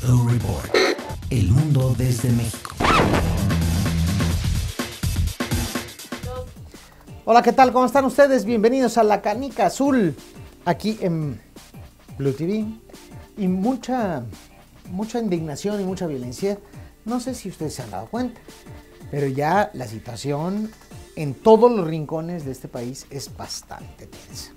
O Report. El mundo desde México. Hola, ¿qué tal? ¿Cómo están ustedes? Bienvenidos a La Canica Azul, aquí en Blue TV. Y mucha indignación y mucha violencia. No sé si ustedes se han dado cuenta, pero ya la situación en todos los rincones de este país es bastante tensa.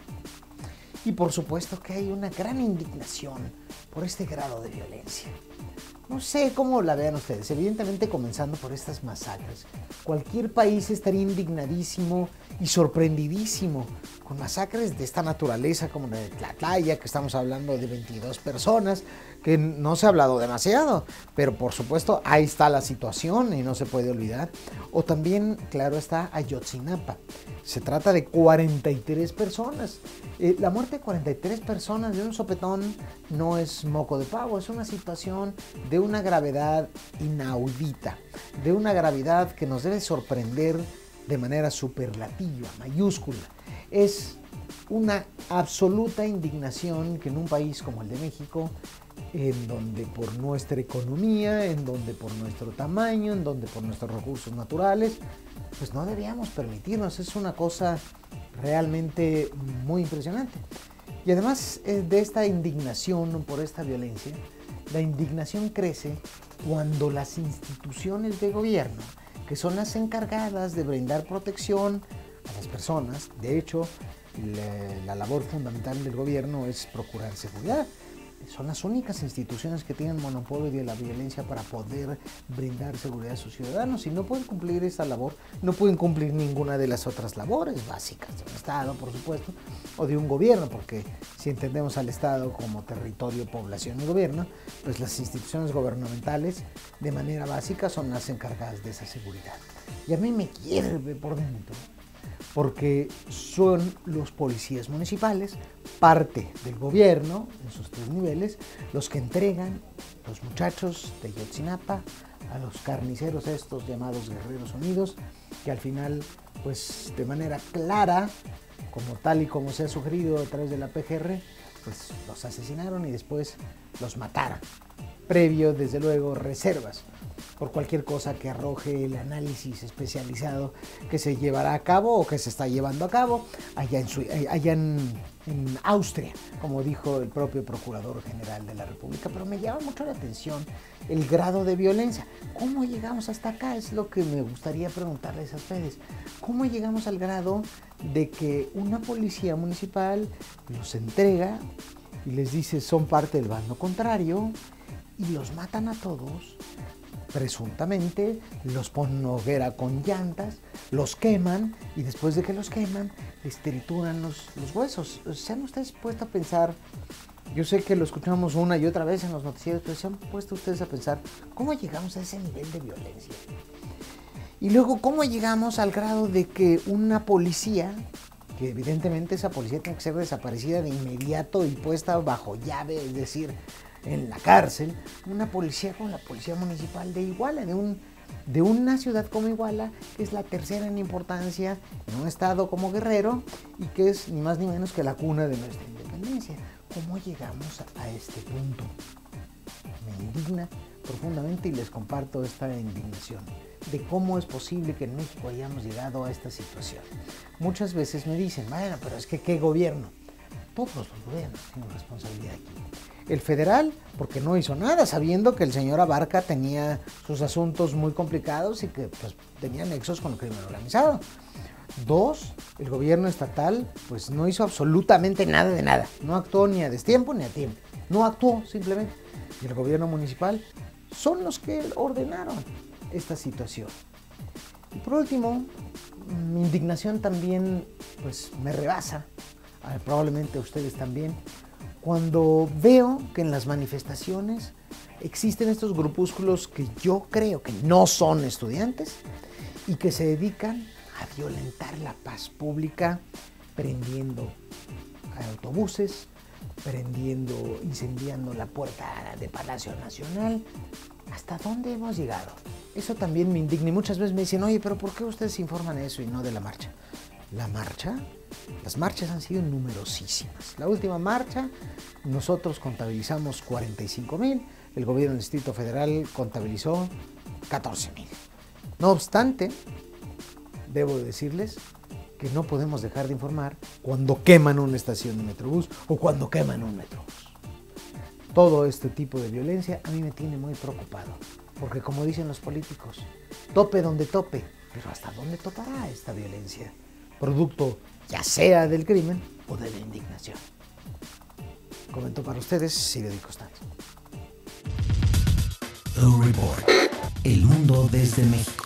Y por supuesto que hay una gran indignación por este grado de violencia. No sé cómo la vean ustedes, evidentemente comenzando por estas masacres. Cualquier país estaría indignadísimo y sorprendidísimo con masacres de esta naturaleza como la de Tlatlaya, que estamos hablando de 22 personas, que no se ha hablado demasiado, pero por supuesto ahí está la situación y no se puede olvidar. O también, claro está, Ayotzinapa. Se trata de 43 personas. La muerte de 43 personas de un sopetón no es moco de pavo, es una situación de una gravedad inaudita, de una gravedad que nos debe sorprender de manera superlativa, mayúscula. Es una absoluta indignación que en un país como el de México, en donde por nuestra economía, en donde por nuestro tamaño, en donde por nuestros recursos naturales, pues no debíamos permitirnos. Es una cosa realmente muy impresionante. Y además de esta indignación por esta violencia, la indignación crece cuando las instituciones de gobierno, que son las encargadas de brindar protección a las personas, de hecho, la labor fundamental del gobierno es procurar seguridad. Son las únicas instituciones que tienen monopolio de la violencia para poder brindar seguridad a sus ciudadanos. Si no pueden cumplir esa labor, no pueden cumplir ninguna de las otras labores básicas de un Estado, por supuesto, o de un gobierno, porque si entendemos al Estado como territorio, población y gobierno, pues las instituciones gubernamentales de manera básica son las encargadas de esa seguridad. Y a mí me hierve por dentro, porque son los policías municipales, parte del gobierno, en sus tres niveles, los que entregan los muchachos de Ayotzinapa a los carniceros estos llamados Guerreros Unidos, que al final, pues de manera clara, como tal y como se ha sugerido a través de la PGR, pues los asesinaron y después los mataron, previo, desde luego, reservas por cualquier cosa que arroje el análisis especializado que se llevará a cabo o que se está llevando a cabo allá en Austria, como dijo el propio Procurador General de la República. Pero me llama mucho la atención el grado de violencia. ¿Cómo llegamos hasta acá? Es lo que me gustaría preguntarles a ustedes. ¿Cómo llegamos al grado de que una policía municipal los entrega y les dice son parte del bando contrario y los matan a todos? Presuntamente los ponen hoguera con llantas, los queman y después de que los queman les trituran los huesos. ¿Se han ustedes puesto a pensar? Yo sé que lo escuchamos una y otra vez en los noticieros, pero ¿se han puesto ustedes a pensar cómo llegamos a ese nivel de violencia? Y luego, ¿cómo llegamos al grado de que una policía, que evidentemente esa policía tiene que ser desaparecida de inmediato y puesta bajo llave, es decir, en la cárcel, una policía como la policía municipal de Iguala, de una ciudad como Iguala, que es la tercera en importancia en un estado como Guerrero y que es ni más ni menos que la cuna de nuestra independencia? ¿Cómo llegamos a este punto? Me indigna profundamente y les comparto esta indignación de cómo es posible que en México hayamos llegado a esta situación. Muchas veces me dicen, bueno, pero es que ¿qué gobierno? Todos los gobiernos tienen responsabilidad aquí. El federal, porque no hizo nada, sabiendo que el señor Abarca tenía sus asuntos muy complicados y que pues, tenía nexos con el crimen organizado. Dos, el gobierno estatal pues no hizo absolutamente nada de nada. No actuó ni a destiempo ni a tiempo. No actuó simplemente. Y el gobierno municipal son los que ordenaron esta situación. Y por último, mi indignación también pues me rebasa, probablemente a ustedes también, cuando veo que en las manifestaciones existen estos grupúsculos que yo creo que no son estudiantes y que se dedican a violentar la paz pública, prendiendo autobuses, incendiando la puerta de Palacio Nacional. ¿Hasta dónde hemos llegado? Eso también me indigna y muchas veces me dicen, oye, pero ¿por qué ustedes informan eso y no de la marcha? la marcha. Las marchas han sido numerosísimas. La última marcha, nosotros contabilizamos 45,000, el gobierno del Distrito Federal contabilizó 14,000. No obstante, debo decirles que no podemos dejar de informar cuando queman una estación de Metrobús o cuando queman un Metrobús. Todo este tipo de violencia a mí me tiene muy preocupado, porque como dicen los políticos, tope donde tope, pero ¿hasta dónde topará esta violencia? Producto ya sea del crimen o de la indignación. Comentó para ustedes Ciro Di Costanzo. The Report. El mundo desde México.